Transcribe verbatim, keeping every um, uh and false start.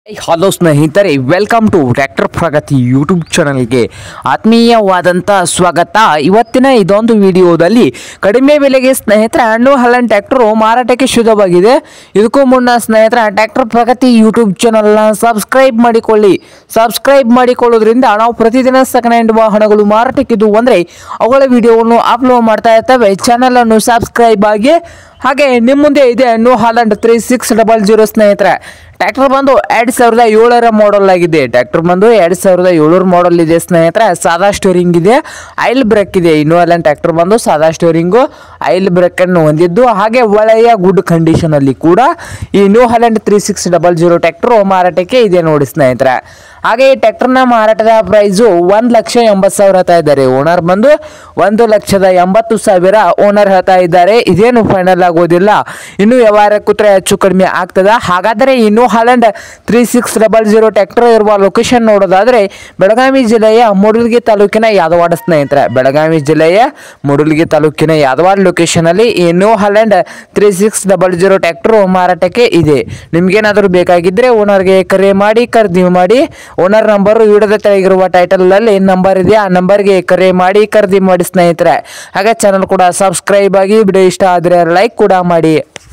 Hello ಸ್ನೇಹಿತರೆ, welcome to tractor Pragati YouTube ಚಾನಲ್ಗೆ ಆತ್ಮೀಯವಾದಂಥ ಸ್ವಾಗತ. ಇವತ್ತಿನ ಇದೊಂದು ವಿಡಿಯೋದಲ್ಲಿ ಕಡಿಮೆ ಬೆಲೆಗೆ ಸ್ನೇಹಿತರೆ ನ್ಯೂ ಹಾಲೆಂಡ್ ಟ್ರ್ಯಾಕ್ಟರ್ ಮಾರಾಟಕ್ಕೆ ಶುದ್ಧವಾಗಿದೆ. ಇದಕ್ಕೂ ಮುನ್ನ ಸ್ನೇಹಿತರೆ ಟ್ರ್ಯಾಕ್ಟರ್ ಪ್ರಗತಿ ಯೂಟ್ಯೂಬ್ ಚಾನಲ್ನ ಸಬ್ಸ್ಕ್ರೈಬ್ ಮಾಡಿಕೊಳ್ಳಿ. ಸಬ್ಸ್ಕ್ರೈಬ್ ಮಾಡಿಕೊಳ್ಳೋದ್ರಿಂದ ನಾವು ಪ್ರತಿದಿನ ಸೆಕೆಂಡ್ ಹ್ಯಾಂಡ್ ವಾಹನಗಳು ಮಾರಾಟಕ್ಕಿದ್ದು ಅಂದರೆ ಅವುಗಳ ವಿಡಿಯೋವನ್ನು ಅಪ್ಲೋಡ್ ಮಾಡ್ತಾ ಇರ್ತೇವೆ. ಚಾನಲನ್ನು ಸಬ್ಸ್ಕ್ರೈಬ್ ಆಗಿ. ಹಾಗೆ ನಿಮ್ಮ ಮುಂದೆ ಇದೆ New Holland three six double zero ಸ್ನೇಹಿತರೆ. ಟ್ರ್ಯಾಕ್ಟರ್ ಬಂದು ಎರಡು ಸಾವಿರದ ಏಳರ ಮಾಡಲ್ ಆಗಿದೆ. ಟ್ರ್ಯಾಕ್ಟರ್ ಬಂದು ಎರಡು ಸಾವಿರದ ಏಳರ ಮಾಡಲ್ ಇದೆ ಸ್ನೇಹಿತರೆ. ಸಾದಾ ಸ್ಟೋರಿಂಗ್ ಇದೆ, ಆಯಿಲ್ ಬ್ರೇಕ್ ಇದೆ. ನ್ಯೂ ಹಾಲೆಂಡ್ ಟ್ರ್ಯಾಕ್ಟರ್ ಬಂದು ಸಾದಾ ಸ್ಟೋರಿಂಗು, ಆಯಿಲ್ ಬ್ರೇಕ್ ಅನ್ನು ಹೊಂದಿದ್ದು, ಹಾಗೆ ಒಳ್ಳೆಯ ಗುಡ್ ಕಂಡೀಷನ್ ಅಲ್ಲಿ ಕೂಡ ಈ New Holland three six double zero tractor ಮಾರಾಟಕ್ಕೆ ಇದೆ ನೋಡಿ ಸ್ನೇಹಿತರೆ. ಹಾಗೆ ಈ ಟ್ರ್ಯಾಕ್ಟರ್ನ ಮಾರಾಟದ ಪ್ರೈಸು ಒಂದು ಲಕ್ಷ ಎಂಬತ್ತು ಸಾವಿರ ಹೇಳ್ತಾ ಇದ್ದಾರೆ. ಓನರ್ ಬಂದು ಒಂದು ಲಕ್ಷದ ಎಂಬತ್ತು ಸಾವಿರ ಓನರ್ ಹೇಳ್ತಾ ಇದ್ದಾರೆ. ಇದೇನು ಫೈನಲ್ ಆಗೋದಿಲ್ಲ, ಇನ್ನು ವ್ಯವಹಾರ ಕೂತ್ರೆ ಹೆಚ್ಚು ಕಡಿಮೆ ಆಗ್ತದ. ಹಾಗಾದರೆ ಈ New Holland three six double zero tractor ಇರುವ ಲೊಕೇಶನ್ ನೋಡೋದಾದ್ರೆ ಬೆಳಗಾವಿ ಜಿಲ್ಲೆಯ ಮೂಡಲಗಿ ತಾಲೂಕಿನ ಯಾದವಾಡ ಸ್ನೇಹಿತರೆ. ಬೆಳಗಾವಿ ಜಿಲ್ಲೆಯ ಮೂಡಲಗಿ ತಾಲೂಕಿನ ಯಾದವಾಡ ಲೊಕೇಶನ್ ಅಲ್ಲಿ ಈ New Holland three six double zero tractor ಮಾರಾಟಕ್ಕೆ ಇದೆ. ನಿಮ್ಗೇನಾದರೂ ಬೇಕಾಗಿದ್ರೆ ಓನರ್ಗೆ ಕರೆ ಮಾಡಿ ಖರೀದಿ ಮಾಡಿ. ಓನರ್ ನಂಬರ್ ವಿಡಿಯೋದ ತೆಳಗಿರುವ ಟೈಟಲ್ ಅಲ್ಲಿ ನಂಬರ್ ಇದೆ, ಆ ನಂಬರ್ಗೆ ಕರೆ ಮಾಡಿ ಖರೀದಿ ಮಾಡಿ ಸ್ನೇಹಿತರೆ. ಹಾಗೆ ಚಾನಲ್ ಕೂಡ ಸಬ್ಸ್ಕ್ರೈಬ್ ಆಗಿ. ವಿಡಿಯೋ ಇಷ್ಟ ಆದರೆ ಲೈಕ್ ಕೂಡ ಮಾಡಿ.